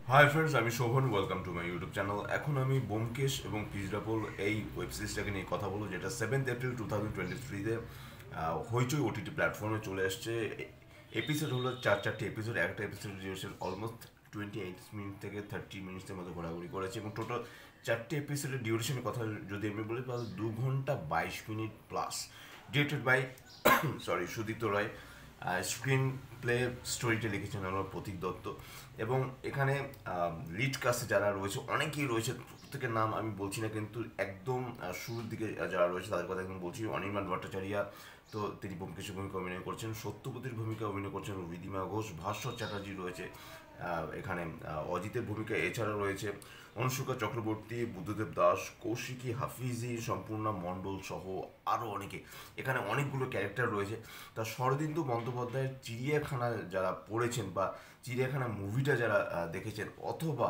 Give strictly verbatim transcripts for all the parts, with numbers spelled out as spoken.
High friends, আমি Shovan. Welcome to my YouTube channel. এখন আমি ব্যোমকেশ এবং পিঞ্জরাপোল এই ওয়েব সিরিজটাকে নিয়ে কথা বলবো, যেটা seventh April two thousand twenty থ্রিতে হইচই ওটিটি প্ল্যাটফর্মে চলে আসছে। এপিসোড হলো চার চারটি এপিসোড। একটা episode duration almost twenty eight minute থেকে থার্টি মিনিটসের মতো ঘোরাঘুরি করেছে, এবং টোটাল চারটি এপিসোডের ডিউরেশনের কথা যদি আমি বলি তাহলে দু ঘন্টা বাইশ minute plus. Directed by sorry Sudipta Roy. Screenplay স্টোরিটা লিখেছেন আমার প্রতীক দত্ত, এবং এখানে লিড কাস্টে যারা রয়েছে অনেকেই রয়েছে। প্রত্যেকের নাম আমি বলছি না, কিন্তু একদম আহ, শুরুর দিকে যারা রয়েছে তাদের কথা একদম বলছি। অনির্বাণ ভট্টাচার্য, তো তিনি ব্যোমকেশের ভূমিকা অভিনয় করছেন। সত্যপতির ভূমিকা অভিনয় করছেন রিদিমা ঘোষ। ভাস্বর চ্যাটার্জি রয়েছে আহ, এখানে আহ, অজিতের ভূমিকা। এছাড়া রয়েছে অনুষ্কা চক্রবর্তী, বুদ্ধদেব দাস, কৌশিকী হাফিজি, সম্পূর্ণা মণ্ডল সহ আরও অনেকে। এখানে অনেকগুলো ক্যারেক্টার রয়েছে। তা শরদিন্দু বন্দ্যোপাধ্যায়ের চিড়িয়াখানা যারা পড়েছেন, বা চিড়িয়াখানা মুভিটা যারা আহ, দেখেছেন, অথবা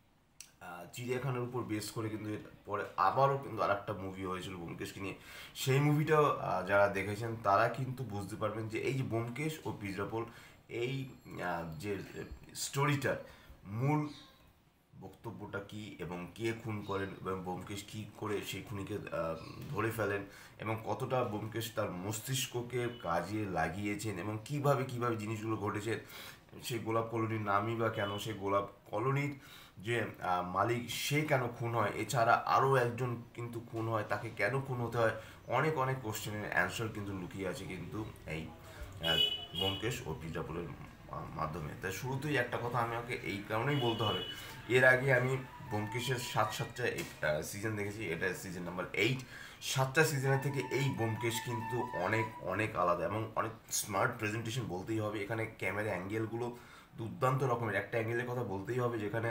আহ, চিড়িয়াখানার উপর বেস করে কিন্তু এর পরে আবারও কিন্তু আর একটা মুভি হয়েছিল ব্যোমকেশকে নিয়ে। সেই মুভিটাও আহ, যারা দেখেছেন তারা কিন্তু বুঝতে পারবেন যে এই যে ব্যোমকেশ ও পিঞ্জরাপোল, এই আহ, যে স্টোরিটার মূল বক্তব্যটা কি, এবং কে খুন করেন, এবং ব্যোমকেশ কী করে সেই খুনিকে আহ, ধরে ফেলেন, এবং কতটা ব্যোমকেশ তার মস্তিষ্ককে কাজে লাগিয়েছেন, এবং কিভাবে কিভাবে জিনিসগুলো ঘটেছে। সেই গোলাপ কলোনির নামই বা কেন, সেই গোলাপ কলোনির যে আহ, মালিক সে কেন খুন হয়, এছাড়া আরও একজন কিন্তু খুন হয়, তাকে কেন খুন হতে হয়, অনেক অনেক কোশ্চেনের অ্যান্সার কিন্তু লুকিয়ে আছে কিন্তু এই আহ, ব্যোমকেশ ও পিঞ্জরাপোলের মা- মাধ্যমে। তাই শুরুতেই একটা কথা আমাকে এই কারণেই বলতে হবে, এর আগে আমি ব্যোমকেশের সাত সাতটা সিজন দেখেছি, এটা সিজন নাম্বার এইট। সাতটা সিজনের থেকে এই ব্যোমকেশ কিন্তু অনেক অনেক আলাদা, এবং অনেক স্মার্ট প্রেজেন্টেশন বলতেই হবে। এখানে ক্যামেরা অ্যাঙ্গেলগুলো দুর্দান্ত রকমের। একটা অ্যাঙ্গেলের কথা বলতেই হবে, যেখানে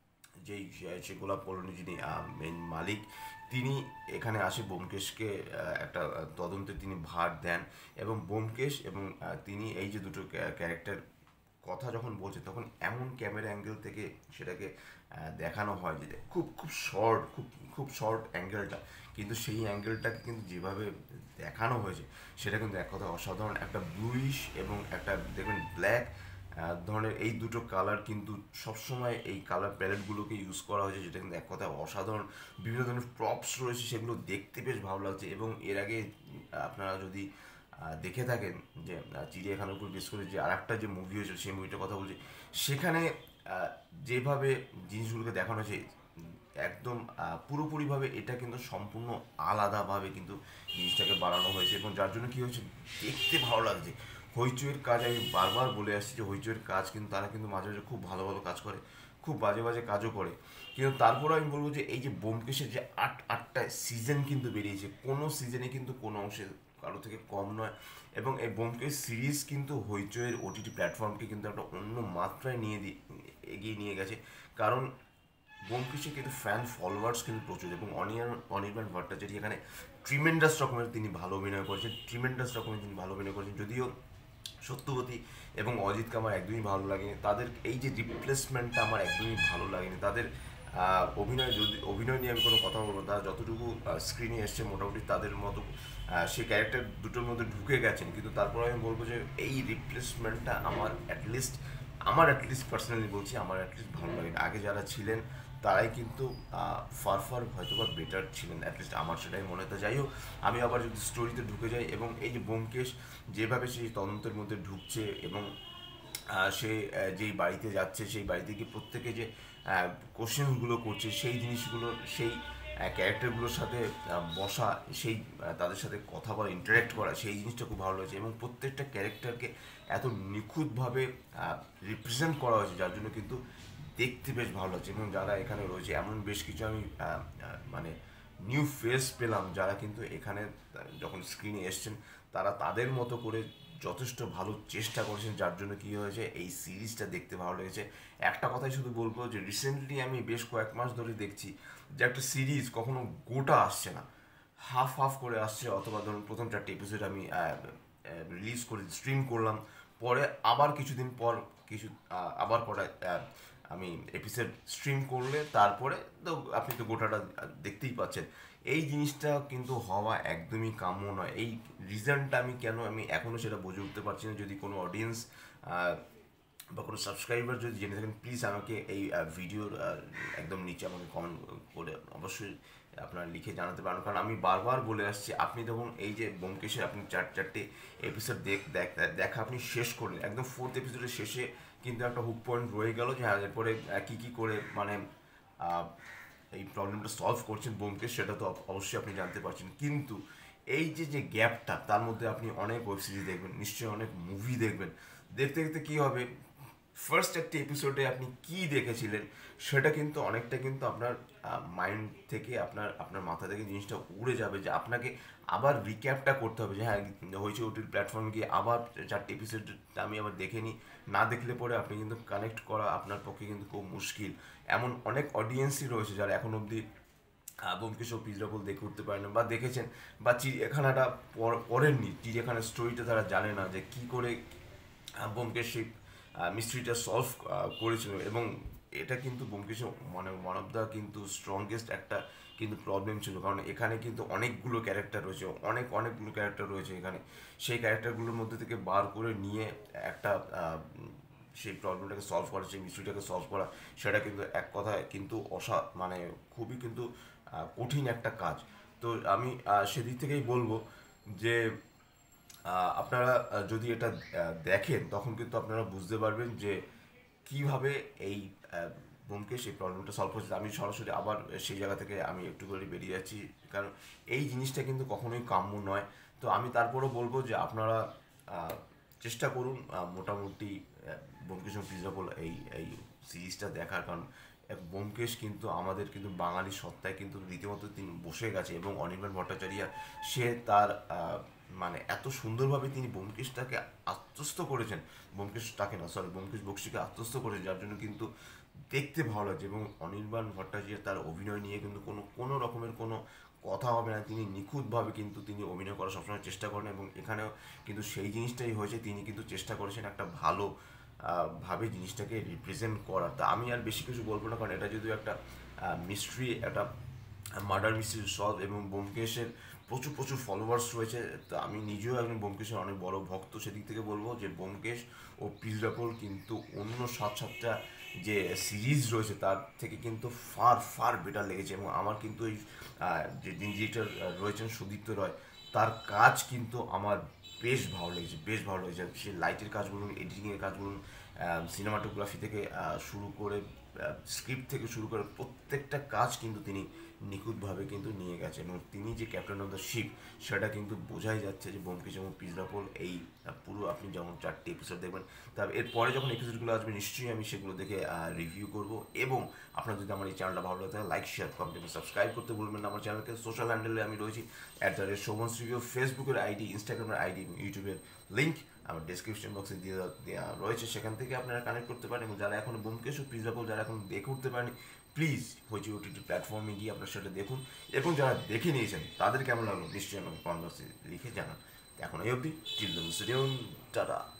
যেই সে গোলাপ কলোনি যিনি মেন মালিক, তিনি এখানে আসে ব্যোমকেশকে আহ, একটা আহ, তদন্তে তিনি ভার দেন, এবং ব্যোমকেশ এবং আহ, তিনি এই যে দুটো ক্যারেক্টার কথা যখন বলছে, তখন এমন ক্যামেরা অ্যাঙ্গেল থেকে সেটাকে আহ, দেখানো হয় যে খুব খুব শর্ট, খুব খুব শর্ট অ্যাঙ্গেলটা, কিন্তু সেই অ্যাঙ্গেলটাকে কিন্তু যেভাবে দেখানো হয়েছে সেটা কিন্তু এক কথা অসাধারণ। একটা ব্লুইশ এবং একটা দেখবেন ব্ল্যাক ধরনের, এই দুটো কালার কিন্তু সবসময় এই কালার প্যালেটগুলোকে ইউজ করা হয়েছে, যেটা কিন্তু এক কথায় অসাধারণ। বিভিন্ন ধরনের প্রপস রয়েছে, সেগুলো দেখতে বেশ ভালো লাগছে। এবং এর আগে আপনারা যদি আহ, দেখে থাকেন যে আহ, চিড়িয়াখানার উপর বেশ করে যে আর একটা যে মুভি হয়েছিল, সেই মুভিটার কথা বলছি, সেখানে আহ, যেভাবে জিনিসগুলোকে দেখানো হয়েছে একদম আহ, পুরোপুরিভাবে, এটা কিন্তু সম্পূর্ণ আলাদাভাবে কিন্তু জিনিসটাকে বানানো হয়েছে, এবং যার জন্য কী হয়েছে, দেখতে ভালো লাগছে। হইচইয়ের কাজ আমি বারবার বলে আসছি যে হইচইয়ের কাজ কিন্তু তারা কিন্তু মাঝে মাঝে খুব ভালো ভালো কাজ করে, খুব বাজে বাজে কাজও করে। কিন্তু তারপরে আমি বলবো যে এই যে ব্যোমকেশের যে আট আটটা সিজন কিন্তু বেরিয়েছে, কোনো সিজনে কিন্তু কোনো অংশে কারো থেকে কম নয়। এবং এই ব্যোমকেশ সিরিজ কিন্তু হইচইয়ের ওটিটি প্ল্যাটফর্মকে কিন্তু একটা অন্য মাত্রায় নিয়ে দি এগিয়ে নিয়ে গেছে। কারণ ব্যোমকেশের কিন্তু ফ্যান ফলোয়ার্স কিন্তু প্রচুর, এবং অনিয়ন অনির্বাণ ভট্টাচার্য এখানে ট্রিমেন্ডাস রকমের তিনি ভালো অভিনয় করেছেন, ট্রিমেন্ডাস রকমের তিনি ভালো অভিনয় করেছেন। যদিও সত্যবতী এবং অজিতকে আমার একদমই ভালো লাগেনি, তাদের এই যে রিপ্লেসমেন্টটা আমার একদমই ভালো লাগেনি। তাদের আহ, অভিনয়, যদি অভিনয় নিয়ে আমি কোনো কথা বলবো, তারা যতটুকু স্ক্রিনে এসছে মোটামুটি তাদের মতো আহ, সেই ক্যারেক্টার দুটোর মধ্যে ঢুকে গেছেন, কিন্তু তারপর আমি বলবো যে এই রিপ্লেসমেন্টটা আমার অ্যাটলিস্ট আমার অ্যাটলিস্ট পার্সোনালি বলছি, আমার অ্যাটলিস্ট ভালো লাগেনি। আগে যারা ছিলেন তারাই কিন্তু ফার ফার হয়তো বা বেটার ছিলেন, অ্যাটলিস্ট আমার সেটাই মনে হয়। তো যাই হোক, আমি আবার যদি স্টোরিতে ঢুকে যাই, এবং এই যে ব্যোমকেশ যেভাবে সেই তদন্তের মধ্যে ঢুকছে, এবং আহ, সে আহ, যেই বাড়িতে যাচ্ছে, সেই বাড়িতে গিয়ে প্রত্যেকে যে কোশ্চেনগুলো করছে, সেই জিনিসগুলো, সেই ক্যারেক্টারগুলোর সাথে আহ, বসা, সেই আহ, তাদের সাথে কথা বলা, ইন্টারেক্ট করা, সেই জিনিসটা খুব ভালো লাগছে। এবং প্রত্যেকটা ক্যারেক্টারকে এত নিখুঁতভাবে রিপ্রেজেন্ট করা হয়েছে, যার জন্য কিন্তু দেখতে বেশ ভালো লাগছে। এবং যারা এখানে রয়েছে, এমন বেশ কিছু আমি আহ, আহ, মানে নিউ ফেস পেলাম, যারা কিন্তু এখানে যখন স্ক্রিনে এসছেন, তারা তাদের মতো করে যথেষ্ট ভালো চেষ্টা করেছেন, যার জন্য কী হয়েছে, এই সিরিজটা দেখতে ভালো লেগেছে। একটা কথাই শুধু বলবো যে রিসেন্টলি আমি বেশ কয়েক মাস ধরে দেখছি যে একটা সিরিজ কখনো গোটা আসছে না, হাফ হাফ করে আসছে। অথবা ধরুন প্রথম চারটে এপিসোড আমি রিলিজ করে স্ট্রিম করলাম, পরে আবার কিছুদিন পর কিছু আহ, আবার কটা আহ, আমি এপিসোড স্ট্রিম করলে তারপরে তো আপনি তো গোটাটা দেখতেই পাচ্ছেন। এই জিনিসটা কিন্তু হওয়া একদমই কাম্য নয়। এই রিজনটা আমি কেন আমি এখনও সেটা বুঝে উঠতে পারছি না। যদি কোনো অডিয়েন্স বা কোনো সাবস্ক্রাইবার যদি জেনে থাকেন প্লিজ আমাকে এই ভিডিওর একদম নিচে আমাকে কমেন্ট করে অবশ্যই আপনারা লিখে জানাতে পারেন। কারণ আমি বারবার বলে আসছি, আপনি দেখুন এই যে ব্যোমকেশের আপনি চার চারটে এপিসোড দেখ দেখা আপনি শেষ করলেন, একদম ফোর্থ এপিসোডের শেষে কিন্তু একটা হুক পয়েন্ট রয়ে গেল যে হ্যাঁ এরপরে কী কী করে মানে এই প্রবলেমটা সলভ করছেন ব্যোমকেশ, সেটা তো অবশ্যই আপনি জানতে পারছেন। কিন্তু এই যে যে গ্যাপটা, তার মধ্যে আপনি অনেক ওয়েব সিরিজ দেখবেন, নিশ্চয়ই অনেক মুভি দেখবেন, দেখতে দেখতে কী হবে, ফার্স্ট একটা এপিসোডে আপনি কি দেখেছিলেন সেটা কিন্তু অনেকটা কিন্তু আপনার মাইন্ড থেকে আপনার আপনার মাথা থেকে জিনিসটা উড়ে যাবে, যে আপনাকে আবার রিক্যাপটা করতে হবে যে হ্যাঁ হয়েছে ওটির প্ল্যাটফর্মে গিয়ে আবার চারটে এপিসোড আমি আবার দেখে নিই। না দেখলে পরে আপনি কিন্তু কানেক্ট করা আপনার পক্ষে কিন্তু খুব মুশকিল। এমন অনেক অডিয়েন্সই রয়েছে যারা এখন অবধি ব্যোমকেশ ও পিঞ্জরাপোল দেখে উঠতে পারেন বা দেখেছেন বা চিড়িয়াখানাটা পড়েননি, চিড়িয়াখানার স্টোরিটা তারা জানে না যে কী করে ব্যোমকেশ সেই মিস্ট্রিটা সলভ করেছিল। এবং এটা কিন্তু ব্যোমকেশ মানে ওয়ান অফ দ্য কিন্তু স্ট্রংগেস্ট একটা কিন্তু প্রবলেম ছিল, কারণ এখানে কিন্তু অনেকগুলো ক্যারেক্টার রয়েছে, অনেক অনেকগুলো ক্যারেক্টার রয়েছে এখানে। সেই ক্যারেক্টারগুলোর মধ্যে থেকে বার করে নিয়ে একটা সেই প্রবলেমটাকে সলভ করা, সেই মিস্ট্রিটাকে সলভ করা, সেটা কিন্তু এক কথায় কিন্তু অসা মানে খুবই কিন্তু কঠিন একটা কাজ। তো আমি সেদিক থেকেই বলবো যে আপনারা যদি এটা দেখেন তখন কিন্তু আপনারা বুঝতে পারবেন যে কিভাবে এই ব্যোমকেশ এই প্রবলেমটা সলভ করছে। আমি সরাসরি আবার সেই জায়গা থেকে আমি একটু করে বেরিয়ে যাচ্ছি, কারণ এই জিনিসটা কিন্তু কখনোই কাম্য নয়। তো আমি তারপরেও বলবো যে আপনারা চেষ্টা করুন মোটামুটি ব্যোমকেশ এবং পিঞ্জরাপোল এই এই সিরিজটা দেখার, কারণ ব্যোমকেশ কিন্তু আমাদের কিন্তু বাঙালি সত্তায় কিন্তু রীতিমতো তিনি বসে গেছে। এবং অনির্বাণ ভট্টাচার্য সে তার মানে এত সুন্দরভাবে তিনি ব্যোমকেশটাকে আত্মস্থ করেছেন, ব্যোমকেশ তাকে না সরি ব্যোমকেশ বক্সিকে আত্মস্থ করেছেন, যার জন্য কিন্তু দেখতে ভালো লাগছে। এবং অনির্বাণ ভট্টাচার্য তার অভিনয় নিয়ে কিন্তু কোনো কোনো রকমের কোনো কথা হবে না, তিনি নিখুঁতভাবে কিন্তু তিনি অভিনয় করার সবসময় চেষ্টা করেন। এবং এখানেও কিন্তু সেই জিনিসটাই হয়েছে, তিনি কিন্তু চেষ্টা করেছেন একটা ভালো ভাবে জিনিসটাকে রিপ্রেজেন্ট করার। তা আমি আর বেশি কিছু বলবো না, কারণ এটা যদিও একটা মিস্ট্রি, একটা মার্ডার মিস্ট্রি সলভ, এবং ব্যোমকেশের প্রচুর প্রচুর ফলোয়ার্স রয়েছে। তো আমি নিজেও একজন ব্যোমকেশের অনেক বড় ভক্ত, সেদিক থেকে বলবো যে ব্যোমকেশ ও পিঞ্জরাপোল কিন্তু অন্য সাত সাতটা যে সিরিজ রয়েছে তার থেকে কিন্তু ফার ফার বেটার লেগেছে। এবং আমার কিন্তু এই যে ডিরেক্টর রয়েছেন সুদীপ্ত রয়, তার কাজ কিন্তু আমার বেশ ভালো লেগেছে, বেশ ভালো লেগেছে। সে লাইটের কাজ বলুন, এডিটিংয়ের কাজ বলুন, সিনেমাটোগ্রাফি থেকে শুরু করে স্ক্রিপ্ট থেকে শুরু করে প্রত্যেকটা কাজ কিন্তু তিনি নিখুঁতভাবে কিন্তু নিয়ে গেছেন। এবং তিনি যে ক্যাপ্টেন অফ দ্য শিপ সেটা কিন্তু বোঝাই যাচ্ছে যে ব্যোমকেশ এবং পিঞ্জরাপোল এই পুরো আপনি যেমন চারটি এপিসোড দেখবেন, তবে এরপরে যখন এপিসোডগুলো আসবে নিশ্চয়ই আমি সেগুলো দেখে রিভিউ করব। এবং আপনার যদি আমার এই চ্যানেলটা ভালো লাগে লাইক শেয়ার কমেন্ট এবং সাবস্ক্রাইব করতে বলবেন না আমার চ্যানেলকে। সোশ্যাল হ্যান্ডেলে আমি রয়েছি at the rate Shovan's review, ফেসবুকের আইডি, ইনস্টাগ্রামের আইডি এবং ইউটিউবের লিঙ্ক আমার ডিসক্রিপশন বক্সে দিয়ে দেওয়া রয়েছে, সেখান থেকে আপনারা কানেক্ট করতে পারেন। এবং যারা এখন ব্যোমকেশ ও পিঞ্জরাপোল যারা এখন দেখে উঠতে পারেন, প্লিজ হইচই ওটিটি প্ল্যাটফর্মে গিয়ে আপনার সেটা দেখুন। এবং যারা দেখে নিয়েছেন তাদের কেমন লাগলো নিশ্চয়ই আমাকে কমেন্ট বক্সে লিখে জানান। এখন এই অবধি, টিল দ্য টাটা।